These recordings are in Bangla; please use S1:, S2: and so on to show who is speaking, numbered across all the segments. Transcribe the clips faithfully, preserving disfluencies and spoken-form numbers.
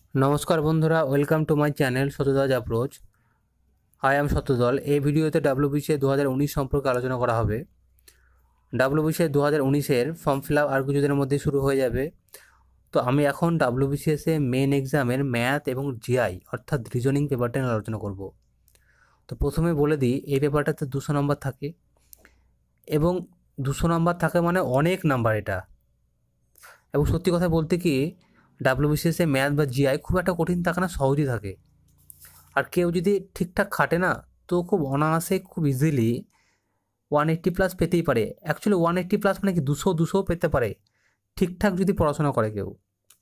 S1: नमस्कार बंधुरा वेलकम टू माई चैनल शतदाज अप्रोच। I am Shatadal. ए भिडियोते डब्ल्यूबीसीएस दो हज़ार उन्नीस सम्पर्के आलोचना करा होबे। डब्ल्यूबीसीएस दो हज़ार उन्नीस एर फर्म फिल आप आर किछु दिनेर मধ্যে शुरू हो जाबे। तो आमी एखन डब्ल्यूबीसीएस ए मेन एग्जामेर मैथ एबं जिआई अर्थात रिजनिंग पेपारटा निये आलोचना करब। तो प्रथमे बोले दिई এই পেপারটাতে দুশো नम्बर থাকে এবং দুশো नम्बर থাকে মানে অনেক নাম্বার এটা। এবং সত্যি কথা বলতে কি ডাব্লিউবিসিএস এ ম্যাথ বা জিআই খুব একটা কঠিন থাকে না, সহজই থাকে। আর কেউ যদি ঠিকঠাক খাটে না তো খুব অনায়াসে খুব ইজিলি ওয়ান এইট্টি প্লাস পেতেই পারে। অ্যাকচুয়ালি ওয়ান এইট্টি প্লাস মানে কি দুশো দুশোও পেতে পারে ঠিকঠাক যদি পড়াশোনা করে কেউ।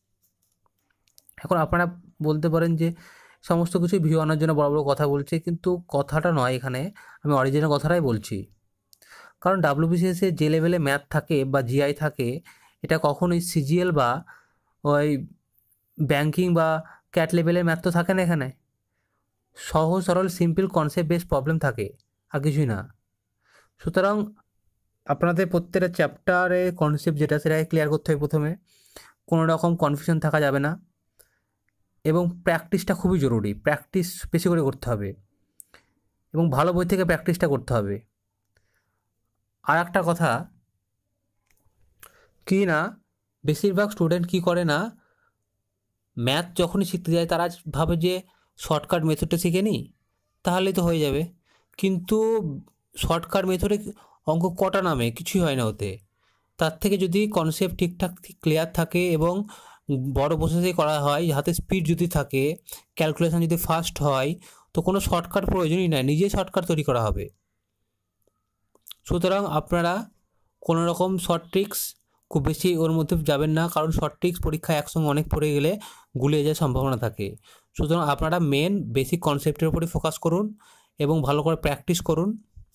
S1: এখন আপনারা বলতে পারেন যে সমস্ত কিছু ভিউ আনার জন্য বড় বড় কথা বলছে, কিন্তু কথাটা নয়, এখানে আমি অরিজিনাল কথাটাই বলছি। কারণ ডাব্লিউবিসিএস এ যে লেভেলে ম্যাথ থাকে বা জিআই থাকে এটা কখনোই সিজিএল বা ওই ব্যাঙ্কিং বা ক্যাট লেভেলের ম্যাথ তো থাকে না। এখানে সহজ সরল সিম্পল কনসেপ্ট বেস প্রবলেম থাকে, আর কিছুই না। সুতরাং আপনাদের প্রত্যেকটা চ্যাপ্টারে কনসেপ্ট যেটা সেটাকে ক্লিয়ার করতে হবে প্রথমে, কোনো রকম কনফিউশন থাকা যাবে না। এবং প্র্যাকটিসটা খুবই জরুরি, প্র্যাকটিস বেশি করে করতে হবে এবং ভালো বই থেকে প্র্যাকটিসটা করতে হবে। আর একটা কথা কি না, বেশিরভাগ স্টুডেন্ট কি করে না, ম্যাথ যখনই শিখতে যায় তারা ভাবে যে শর্টকাট মেথডটা শিখে নিই তাহলেই তো হয়ে যাবে। কিন্তু শর্টকাট মেথডে অঙ্ক কটা নামে, কিছুই হয় না ওতে। তার থেকে যদি কনসেপ্ট ঠিকঠাক ক্লিয়ার থাকে এবং বড় প্রসেসে করা হয়, হাতে স্পিড যদি থাকে, ক্যালকুলেশন যদি ফাস্ট হয়, তো কোনো শর্টকাট প্রয়োজনই নাই, নিজে শর্টকাট তৈরি করা হবে। সুতরাং আপনারা কোনো রকম শর্ট ট্রিক্স খুব বেশি ওর মধ্যে যাবেন না, কারণ শর্ট ট্রিক্স পরীক্ষায় একসঙ্গে অনেক পড়ে গেলে গুলিয়ে যাওয়ার সম্ভাবনা থাকে। সুতরাং আপনারা মেন বেসিক কনসেপ্টের উপরই ফোকাস করুন এবং ভালো করে প্র্যাকটিস করুন।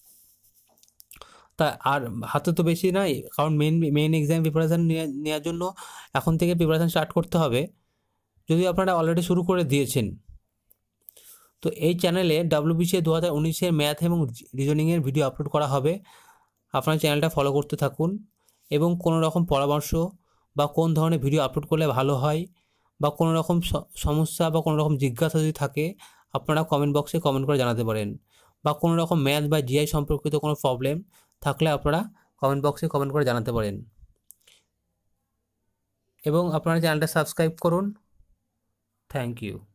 S1: তা আর হাতে তো বেশি নাই, কারণ মেন মেন এক্সাম প্রিপারেশান নেওয়ার জন্য এখন থেকে প্রিপারেশান স্টার্ট করতে হবে, যদি আপনারা অলরেডি শুরু করে দিয়েছেন। তো এই চ্যানেলে ডাব্লিউবিসিএস দু হাজার উনিশের ম্যাথ এবং রিজনিংয়ের ভিডিও আপলোড করা হবে। আপনার চ্যানেলটা ফলো করতে থাকুন এবং কোনো রকম পরামর্শ বা কোন ধরনের ভিডিও আপলোড করলে ভালো হয় বা কোনো রকম সমস্যা বা কোনো রকম জিজ্ঞাসা যদি থাকে আপনারা কমেন্ট বক্সে কমেন্ট করে জানাতে পারেন। বা কোনো রকম ম্যাথ বা জিআই সম্পর্কিত কোনো প্রবলেম থাকলে আপনারা কমেন্ট বক্সে কমেন্ট করে জানাতে পারেন। এবং আপনারা চ্যানেলটা সাবস্ক্রাইব করুন। Thank you.